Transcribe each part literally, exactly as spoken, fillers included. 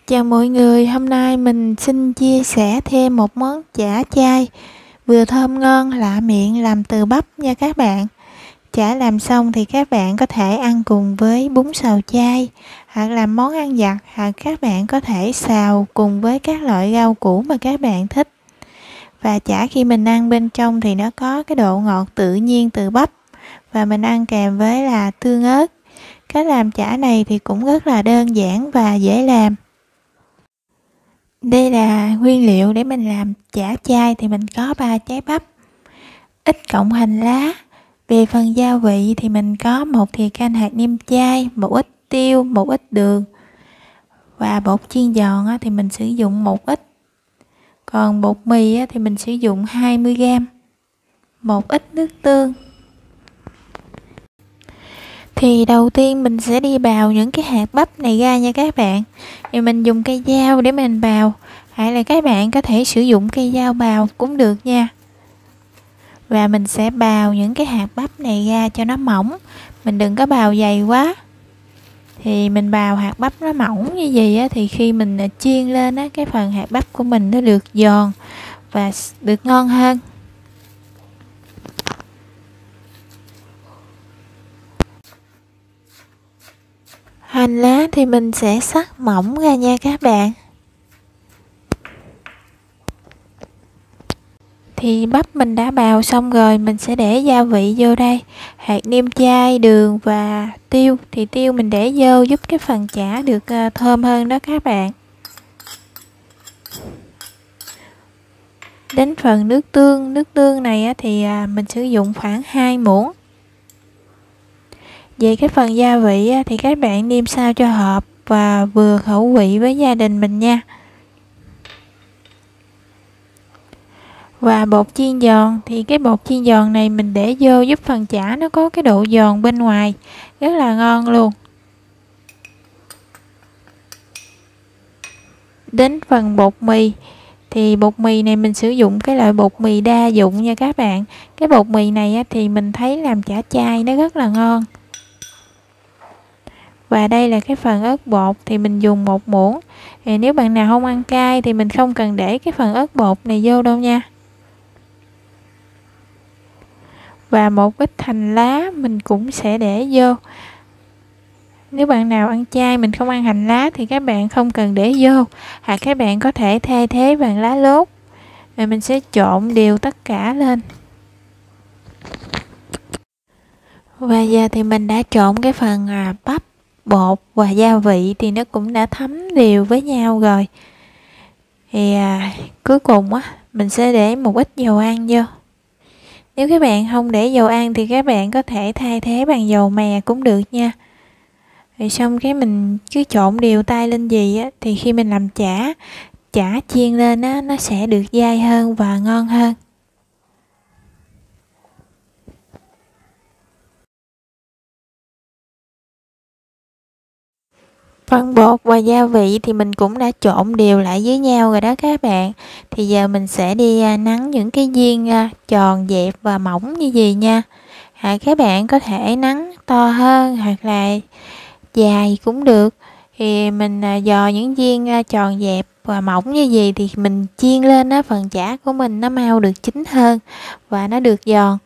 Chào mọi người, hôm nay mình xin chia sẻ thêm một món chả chay vừa thơm ngon lạ miệng làm từ bắp nha các bạn. Chả làm xong thì các bạn có thể ăn cùng với bún xào chay hoặc là món ăn vặt, hoặc các bạn có thể xào cùng với các loại rau củ mà các bạn thích. Và chả khi mình ăn bên trong thì nó có cái độ ngọt tự nhiên từ bắp, và mình ăn kèm với là tương ớt. Cách làm chả này thì cũng rất là đơn giản và dễ làm. Đây là nguyên liệu để mình làm chả chay thì mình có ba trái bắp, ít cọng hành lá. Về phần gia vị thì mình có một thìa canh hạt nêm chay, một ít tiêu, một ít đường. Và bột chiên giòn thì mình sử dụng một ít. Còn bột mì thì mình sử dụng hai mươi gam. Một ít nước tương. Thì đầu tiên mình sẽ đi bào những cái hạt bắp này ra nha các bạn. Thì mình dùng cây dao để mình bào, hay là các bạn có thể sử dụng cây dao bào cũng được nha. Và mình sẽ bào những cái hạt bắp này ra cho nó mỏng, mình đừng có bào dày quá. Thì mình bào hạt bắp nó mỏng như vậy á, thì khi mình chiên lên á, cái phần hạt bắp của mình nó được giòn và được ngon hơn. Hành lá thì mình sẽ cắt mỏng ra nha các bạn. Thì bắp mình đã bào xong rồi, mình sẽ để gia vị vô đây. Hạt nêm chay, đường và tiêu. Thì tiêu mình để vô giúp cái phần chả được thơm hơn đó các bạn. Đến phần nước tương. Nước tương này thì mình sử dụng khoảng hai muỗng. Về cái phần gia vị thì các bạn nêm sao cho hợp và vừa khẩu vị với gia đình mình nha. Và bột chiên giòn thì cái bột chiên giòn này mình để vô giúp phần chả nó có cái độ giòn bên ngoài, rất là ngon luôn. Đến phần bột mì thì bột mì này mình sử dụng cái loại bột mì đa dụng nha các bạn. Cái bột mì này thì mình thấy làm chả chay nó rất là ngon. Và đây là cái phần ớt bột thì mình dùng một muỗng. Thì nếu bạn nào không ăn cay thì mình không cần để cái phần ớt bột này vô đâu nha. Và một ít hành lá mình cũng sẽ để vô. Nếu bạn nào ăn chay mình không ăn hành lá thì các bạn không cần để vô, hoặc các bạn có thể thay thế bằng lá lốt. Rồi mình sẽ trộn đều tất cả lên. Và giờ thì mình đã trộn cái phần à, bắp, bột và gia vị thì nó cũng đã thấm đều với nhau rồi. Thì à, cuối cùng á mình sẽ để một ít dầu ăn vô. Nếu các bạn không để dầu ăn thì các bạn có thể thay thế bằng dầu mè cũng được nha. Rồi xong cái mình cứ trộn đều tay lên gì á, thì khi mình làm chả, chả chiên lên á, nó sẽ được dai hơn và ngon hơn. Phần bột và gia vị thì mình cũng đã trộn đều lại với nhau rồi đó các bạn. Thì giờ mình sẽ đi nắn những cái viên tròn dẹp và mỏng như gì nha. À, các bạn có thể nắn to hơn hoặc là dài cũng được. Thì mình dò những viên tròn dẹp và mỏng như gì thì mình chiên lên á, phần chả của mình nó mau được chín hơn và nó được giòn.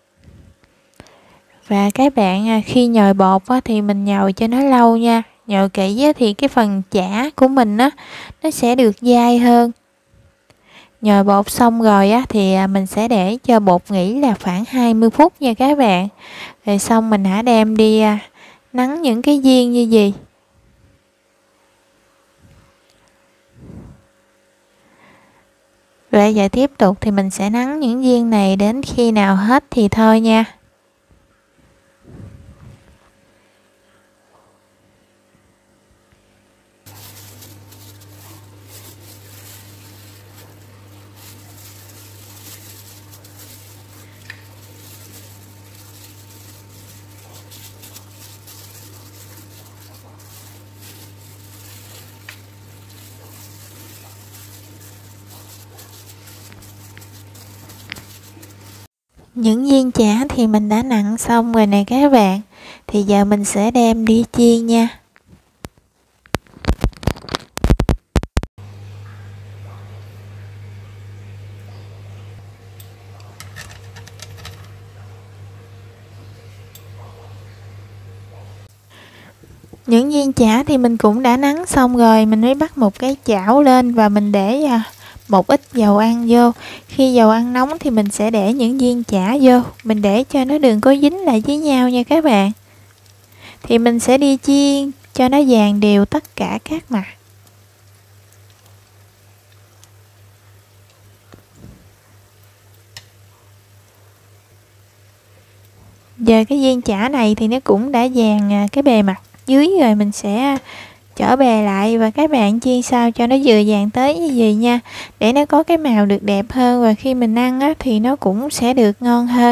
Và các bạn khi nhồi bột á, thì mình nhồi cho nó lâu nha. Nhồi kỹ á, thì cái phần chả của mình á, nó sẽ được dai hơn. Nhồi bột xong rồi á, thì mình sẽ để cho bột nghỉ là khoảng hai mươi phút nha các bạn. Rồi xong mình hãy đem đi nắn những cái viên như gì. Rồi giờ tiếp tục thì mình sẽ nắn những viên này đến khi nào hết thì thôi nha. Những viên chả thì mình đã nặn xong rồi nè các bạn. Thì giờ mình sẽ đem đi chiên nha. Những viên chả thì mình cũng đã nắng xong rồi, mình mới bắt một cái chảo lên và mình để một ít dầu ăn vô. Khi dầu ăn nóng thì mình sẽ để những viên chả vô, mình để cho nó đừng có dính lại với nhau nha các bạn. Thì mình sẽ đi chiên cho nó vàng đều tất cả các mặt. Giờ cái viên chả này thì nó cũng đã vàng cái bề mặt dưới rồi, mình sẽ trở bề lại và các bạn chiên sao cho nó vừa vàng tới như vậy nha, để nó có cái màu được đẹp hơn và khi mình ăn á, thì nó cũng sẽ được ngon hơn.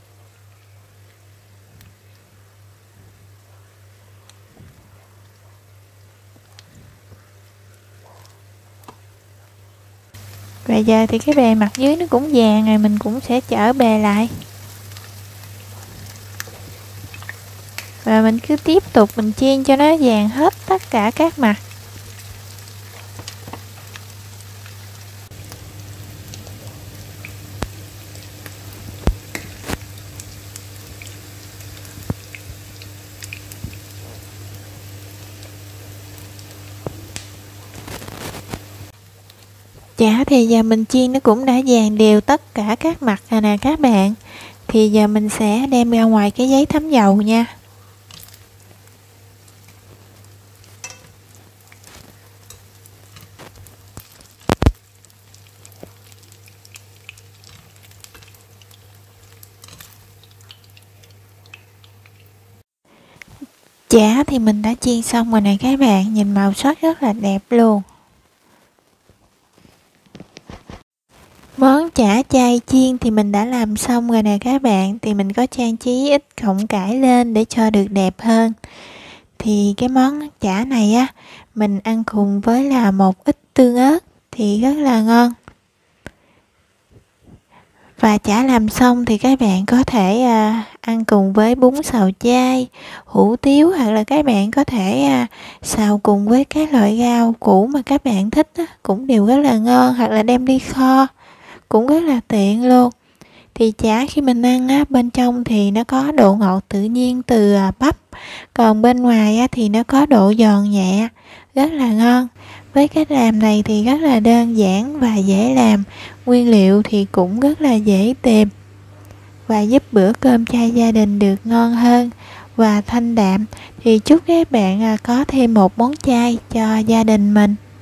Và giờ thì cái bề mặt dưới nó cũng vàng rồi, mình cũng sẽ trở bề lại. Và mình cứ tiếp tục mình chiên cho nó vàng hết tất cả các mặt. Chả thì giờ mình chiên nó cũng đã vàng đều tất cả các mặt rồi nè các bạn. Thì giờ mình sẽ đem ra ngoài cái giấy thấm dầu nha. Chả thì mình đã chiên xong rồi nè các bạn, nhìn màu sắc rất là đẹp luôn. Món chả chay chiên thì mình đã làm xong rồi nè các bạn, thì mình có trang trí ít cọng cải lên để cho được đẹp hơn. Thì cái món chả này á, mình ăn cùng với là một ít tương ớt thì rất là ngon. Và chả làm xong thì các bạn có thể à, ăn cùng với bún xào chay, hủ tiếu, hoặc là các bạn có thể à, xào cùng với các loại rau củ mà các bạn thích á, cũng đều rất là ngon, hoặc là đem đi kho cũng rất là tiện luôn. Thì chả khi mình ăn á, bên trong thì nó có độ ngọt tự nhiên từ à, bắp, còn bên ngoài á, thì nó có độ giòn nhẹ, rất là ngon. Với cách làm này thì rất là đơn giản và dễ làm, nguyên liệu thì cũng rất là dễ tìm và giúp bữa cơm chay gia đình được ngon hơn và thanh đạm. Thì chúc các bạn có thêm một món chay cho gia đình mình.